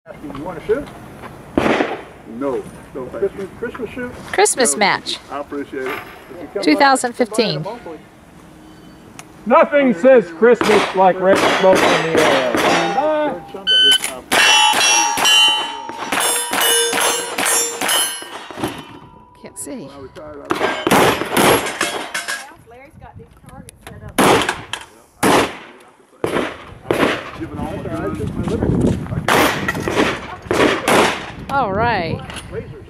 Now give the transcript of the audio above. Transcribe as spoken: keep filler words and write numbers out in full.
You want to shoot? No, no, thank Christmas, Christmas shoot? Christmas No. match, I appreciate it. two thousand fifteen. Nothing says Christmas like red smoke in the air. Bye. Can't see. Larry's got these targets set up. Giving all my That's guns. my liberty. All right. Razor.